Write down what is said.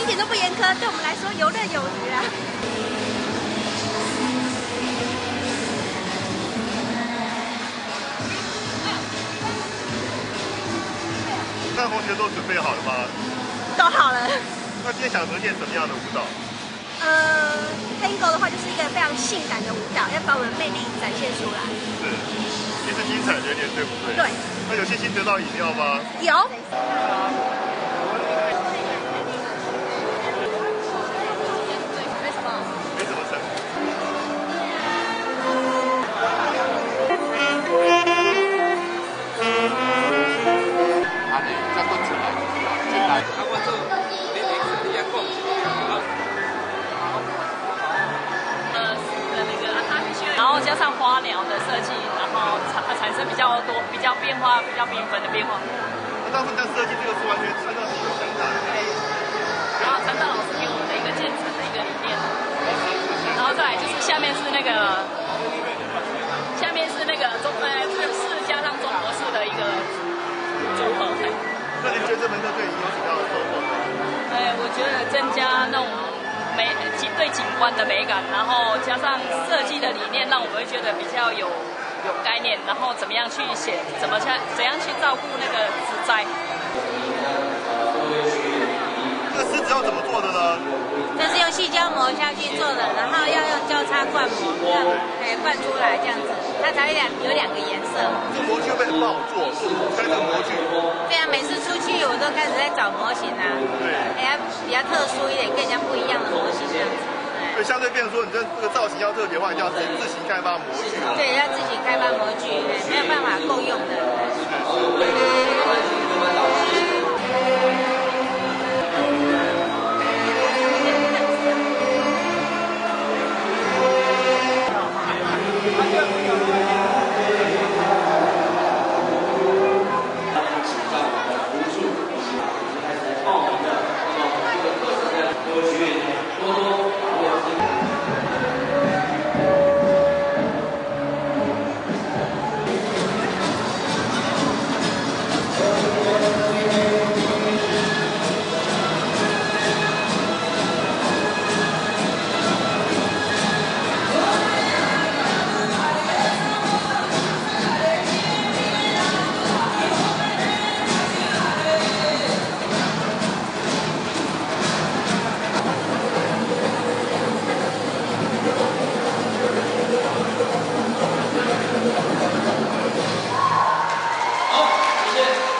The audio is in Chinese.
一点都不严苛，对我们来说游刃有余啊。 那同学都准备好了吗？ 都好了。 那今天想呈现什么样的舞蹈 ？Tango 的话就是一个非常性感的舞蹈，要把我们的魅力展现出来。 是，其实精彩连连，对不对？ 对。 那有信心得到饮料吗？ 有。 没什么成。 再滚出来，进来。 然后加上花鸟的设计，然后产生比较多、比较变化、比较缤纷的变化。 那当时在设计这个是完全按照你的想法。 然后陈道老师给我们的一个建成的一个理念，然后再来就是下面是那个日式加上中国式的一个组合。 那你觉得这门课对你有什么样的收获呢？ 我觉得增加那种对景观的美感，然后加上设计的理念，让我们会觉得比较有概念，然后怎么样去写，怎样去照顾那个植栽。 这个狮子要怎么做的呢？ 这是用细胶膜下去做的，然后要用交叉灌模，这样灌出来这样子，它才会有两个颜色。 这模具会不会很不好做？开这个模具。 对啊，每次出去我都开始在找模型啊， 对， 要比较特殊一点，跟人家不一样的模型这样子。 所以相对变成说，你这个造型要特别的话，你就要自行开发模具。 对，要自己开发模具，没有办法够用的。 好，谢谢。